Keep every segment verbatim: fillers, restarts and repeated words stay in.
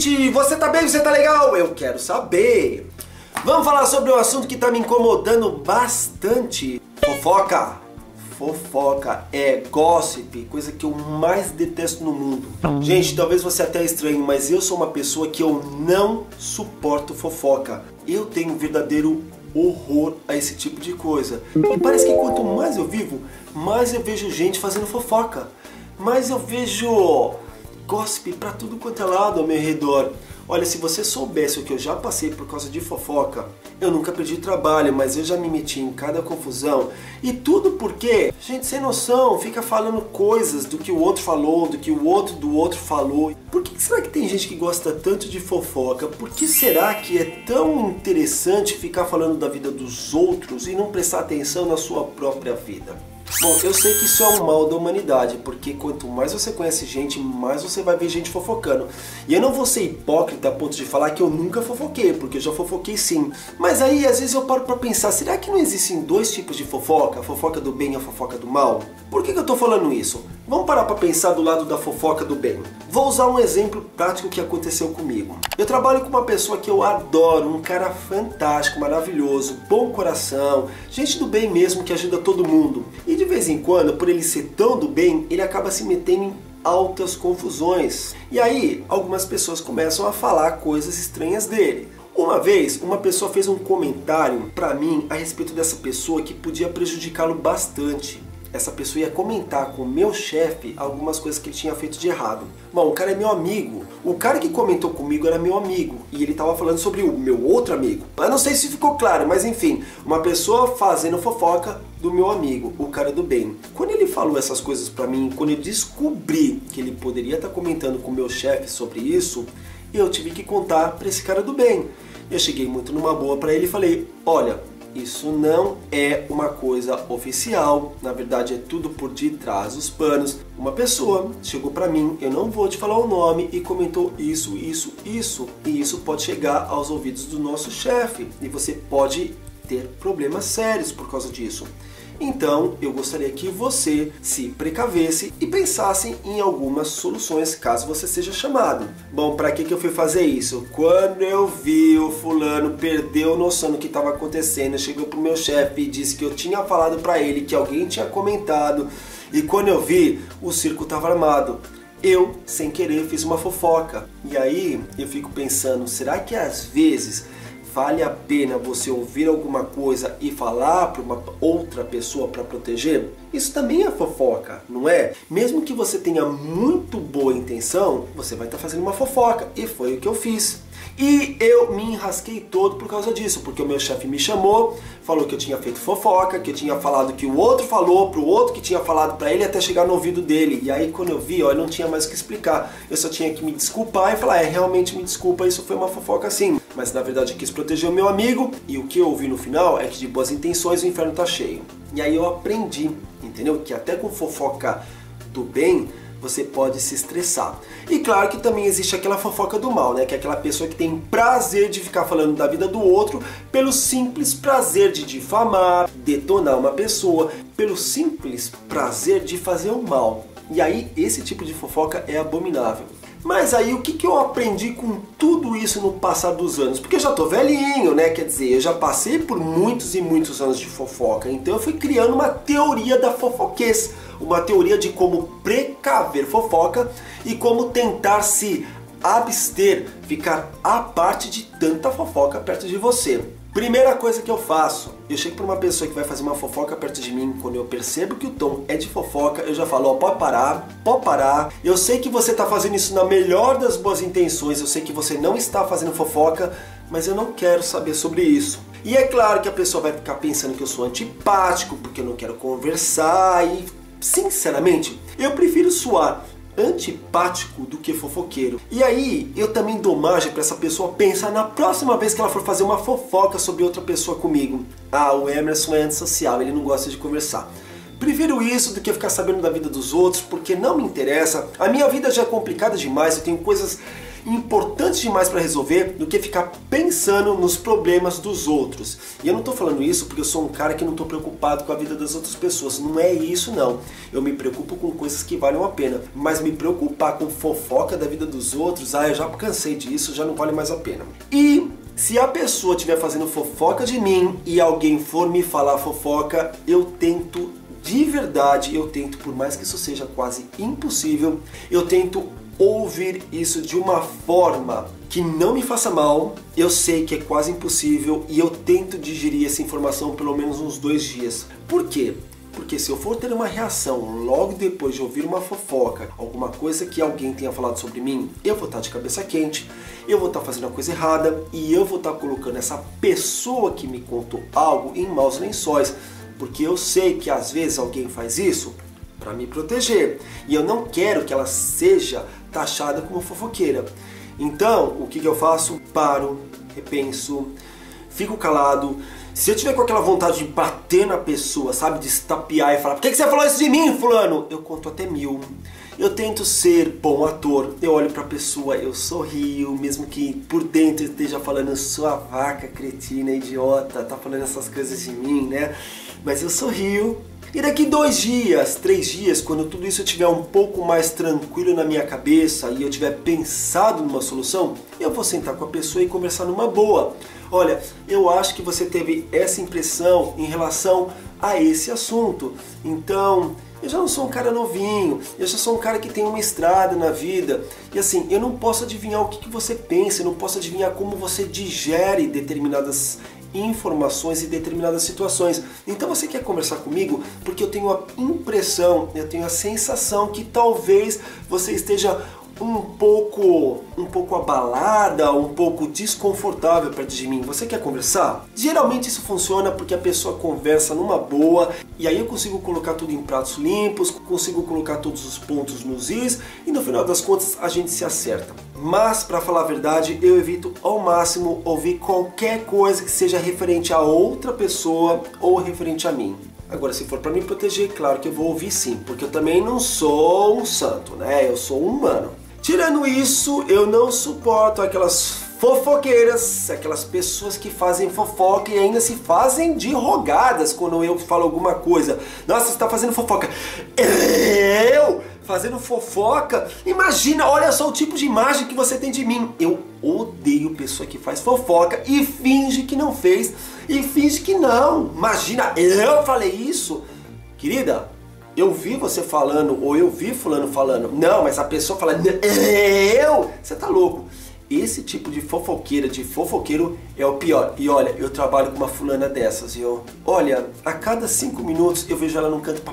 gente, você tá bem? Você tá legal? Eu quero saber. Vamos falar sobre um assunto que tá me incomodando bastante. Fofoca. Fofoca é gossip, coisa que eu mais detesto no mundo. Gente, talvez você até estranhe, mas eu sou uma pessoa que eu não suporto fofoca. Eu tenho um verdadeiro horror a esse tipo de coisa. E parece que quanto mais eu vivo, mais eu vejo gente fazendo fofoca. Mais eu vejo gossip pra tudo quanto é lado ao meu redor. Olha, se você soubesse o que eu já passei por causa de fofoca, eu nunca perdi trabalho, mas eu já me meti em cada confusão. E tudo porque gente sem noção fica falando coisas do que o outro falou, do que o outro do outro falou. Por que será que tem gente que gosta tanto de fofoca? Por que será que é tão interessante ficar falando da vida dos outros e não prestar atenção na sua própria vida? Bom, eu sei que isso é um mal da humanidade, porque quanto mais você conhece gente, mais você vai ver gente fofocando. E eu não vou ser hipócrita a ponto de falar que eu nunca fofoquei, porque eu já fofoquei sim. Mas aí, às vezes eu paro pra pensar, será que não existem dois tipos de fofoca? A fofoca do bem e a fofoca do mal? Por que que eu tô falando isso? Vamos parar pra pensar do lado da fofoca do bem. Vou usar um exemplo prático que aconteceu comigo. Eu trabalho com uma pessoa que eu adoro, um cara fantástico, maravilhoso, bom coração, gente do bem mesmo que ajuda todo mundo. E de vez em quando, por ele ser tão do bem, ele acaba se metendo em altas confusões. E aí, algumas pessoas começam a falar coisas estranhas dele. Uma vez, uma pessoa fez um comentário pra mim a respeito dessa pessoa que podia prejudicá-lo bastante. Essa pessoa ia comentar com o meu chefe algumas coisas que ele tinha feito de errado. Bom, o cara é meu amigo. O cara que comentou comigo era meu amigo. E ele estava falando sobre o meu outro amigo. Eu não sei se ficou claro, mas enfim. Uma pessoa fazendo fofoca do meu amigo, o cara do bem. Quando ele falou essas coisas pra mim, quando eu descobri que ele poderia estar comentando com o meu chefe sobre isso, eu tive que contar pra esse cara do bem. Eu cheguei muito numa boa pra ele e falei, olha, isso não é uma coisa oficial, na verdade é tudo por detrás dos panos. Uma pessoa chegou pra mim, eu não vou te falar o nome, e comentou isso, isso, isso. E isso pode chegar aos ouvidos do nosso chefe e você pode ter problemas sérios por causa disso. Então, eu gostaria que você se precavesse e pensasse em algumas soluções caso você seja chamado. Bom, para que que eu fui fazer isso? Quando eu vi o fulano perdeu noção do que estava acontecendo, chegou pro meu chefe e disse que eu tinha falado para ele que alguém tinha comentado, e quando eu vi, o circo estava armado. Eu, sem querer, fiz uma fofoca. E aí, eu fico pensando, será que às vezes vale a pena você ouvir alguma coisa e falar para uma outra pessoa para proteger? Isso também é fofoca, não é? Mesmo que você tenha muito boa intenção, você vai estar fazendo uma fofoca. E foi o que eu fiz. E eu me enrasquei todo por causa disso, porque o meu chefe me chamou, falou que eu tinha feito fofoca, que eu tinha falado que o outro falou pro outro que tinha falado pra ele até chegar no ouvido dele. E aí quando eu vi, ó, eu não tinha mais o que explicar. Eu só tinha que me desculpar e falar, é, realmente me desculpa, isso foi uma fofoca sim. Mas na verdade eu quis proteger o meu amigo, e o que eu ouvi no final é que de boas intenções o inferno tá cheio. E aí eu aprendi, entendeu? Que até com fofoca do bem, você pode se estressar. E claro que também existe aquela fofoca do mal, né? Que é aquela pessoa que tem prazer de ficar falando da vida do outro pelo simples prazer de difamar, detonar uma pessoa, pelo simples prazer de fazer o mal. E aí esse tipo de fofoca é abominável. Mas aí o que que eu aprendi com tudo isso no passar dos anos? Porque eu já tô velhinho, né? Quer dizer, eu já passei por muitos e muitos anos de fofoca. Então eu fui criando uma teoria da fofoquez. Uma teoria de como precaver fofoca e como tentar se abster, ficar à parte de tanta fofoca perto de você. Primeira coisa que eu faço, eu chego para uma pessoa que vai fazer uma fofoca perto de mim, quando eu percebo que o tom é de fofoca, eu já falo, ó, pode parar, pode parar. Eu sei que você está fazendo isso na melhor das boas intenções, eu sei que você não está fazendo fofoca, mas eu não quero saber sobre isso. E é claro que a pessoa vai ficar pensando que eu sou antipático, porque eu não quero conversar e, sinceramente, eu prefiro suar antipático do que fofoqueiro. E aí eu também dou margem para essa pessoa pensar na próxima vez que ela for fazer uma fofoca sobre outra pessoa comigo. Ah, o Emerson é antissocial, ele não gosta de conversar. Prefiro isso do que ficar sabendo da vida dos outros, porque não me interessa. A minha vida já é complicada demais, eu tenho coisas importantes demais para resolver do que ficar pensando nos problemas dos outros. E eu não estou falando isso porque eu sou um cara que não estou preocupado com a vida das outras pessoas. Não é isso não. Eu me preocupo com coisas que valem a pena. Mas me preocupar com fofoca da vida dos outros, ah, eu já cansei disso, já não vale mais a pena. E se a pessoa estiver fazendo fofoca de mim e alguém for me falar fofoca, eu tento, de verdade, eu tento, por mais que isso seja quase impossível, eu tento ouvir isso de uma forma que não me faça mal. Eu sei que é quase impossível e eu tento digerir essa informação pelo menos uns dois dias. Por quê? Porque se eu for ter uma reação logo depois de ouvir uma fofoca, alguma coisa que alguém tenha falado sobre mim, eu vou estar de cabeça quente, eu vou estar fazendo a coisa errada e eu vou estar colocando essa pessoa que me contou algo em maus lençóis, porque eu sei que às vezes alguém faz isso para me proteger e eu não quero que ela seja taxada como fofoqueira. Então, o que, que eu faço? Paro, repenso, fico calado. Se eu tiver com aquela vontade de bater na pessoa, sabe, de estapear e falar: por que, que você falou isso de mim, fulano? Eu conto até mil. Eu tento ser bom ator. Eu olho pra pessoa, eu sorrio, mesmo que por dentro eu esteja falando: sua vaca, cretina, idiota, tá falando essas coisas de mim, né? Mas eu sorrio. E daqui dois dias, três dias, quando tudo isso estiver um pouco mais tranquilo na minha cabeça e eu tiver pensado numa solução, eu vou sentar com a pessoa e conversar numa boa. Olha, eu acho que você teve essa impressão em relação a esse assunto. Então, eu já não sou um cara novinho, eu já sou um cara que tem uma estrada na vida. E assim, eu não posso adivinhar o que, que você pensa, eu não posso adivinhar como você digere determinadas informações e determinadas situações. Então você quer conversar comigo porque eu tenho a impressão, eu tenho a sensação que talvez você esteja um pouco, um pouco abalada, um pouco desconfortável perto de mim. Você quer conversar? Geralmente isso funciona porque a pessoa conversa numa boa e aí eu consigo colocar tudo em pratos limpos, consigo colocar todos os pontos nos is e no final das contas a gente se acerta. Mas, para falar a verdade, eu evito ao máximo ouvir qualquer coisa que seja referente a outra pessoa ou referente a mim. Agora, se for para me proteger, claro que eu vou ouvir sim, porque eu também não sou um santo, né? Eu sou um humano. Tirando isso, eu não suporto aquelas fofoqueiras, aquelas pessoas que fazem fofoca e ainda se fazem de rogadas quando eu falo alguma coisa. Nossa, você está fazendo fofoca. Eu fazendo fofoca? Imagina, olha só o tipo de imagem que você tem de mim. Eu odeio pessoa que faz fofoca e finge que não fez e finge que não. Imagina, eu falei isso? Querida, eu vi você falando, ou eu vi fulano falando. Não, mas a pessoa fala, eu? Você tá louco. Esse tipo de fofoqueira, de fofoqueiro é o pior. E olha, eu trabalho com uma fulana dessas, viu? Olha, a cada cinco minutos eu vejo ela num canto.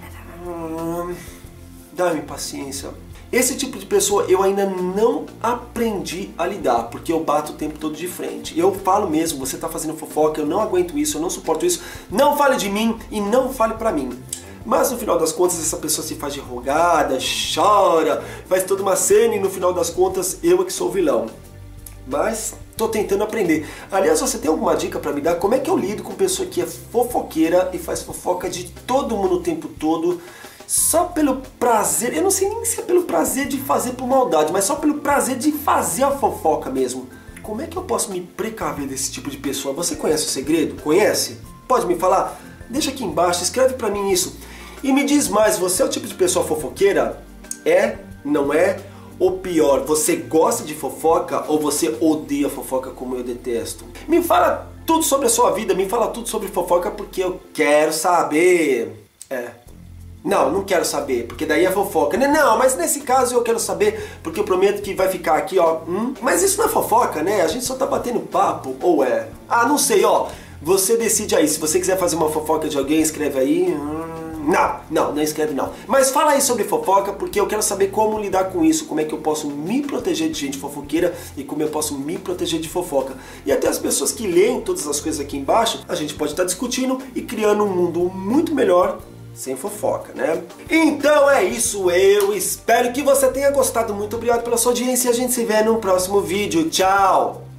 Dá-me paciência. Esse tipo de pessoa eu ainda não aprendi a lidar, porque eu bato o tempo todo de frente. Eu falo mesmo, você tá fazendo fofoca, eu não aguento isso, eu não suporto isso. Não fale de mim e não fale pra mim. Mas no final das contas essa pessoa se faz de rogada, chora, faz toda uma cena e no final das contas eu é que sou o vilão. Mas tô tentando aprender. Aliás, você tem alguma dica pra me dar? Como é que eu lido com pessoa que é fofoqueira e faz fofoca de todo mundo o tempo todo, só pelo prazer, eu não sei nem se é pelo prazer de fazer por maldade, mas só pelo prazer de fazer a fofoca mesmo. Como é que eu posso me precaver desse tipo de pessoa? Você conhece o segredo? Conhece? Pode me falar? Deixa aqui embaixo, escreve pra mim isso. E me diz mais, você é o tipo de pessoa fofoqueira? É? Não é? Ou pior, você gosta de fofoca ou você odeia fofoca como eu detesto? Me fala tudo sobre a sua vida, me fala tudo sobre fofoca porque eu quero saber. É. Não, não quero saber, porque daí é fofoca. Não, mas nesse caso eu quero saber, porque eu prometo que vai ficar aqui, ó. Hum? Mas isso não é fofoca, né? A gente só tá batendo papo, ou é? Ah, não sei, ó. Você decide aí. Se você quiser fazer uma fofoca de alguém, escreve aí. Hum... Não, não, não escreve não. Mas fala aí sobre fofoca, porque eu quero saber como lidar com isso, como é que eu posso me proteger de gente fofoqueira e como eu posso me proteger de fofoca. E até as pessoas que leem todas as coisas aqui embaixo, a gente pode estar discutindo e criando um mundo muito melhor sem fofoca, né? Então é isso, eu espero que você tenha gostado. Muito obrigado pela sua audiência e a gente se vê no próximo vídeo. Tchau!